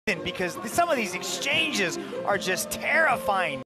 because some of these exchanges are just terrifying.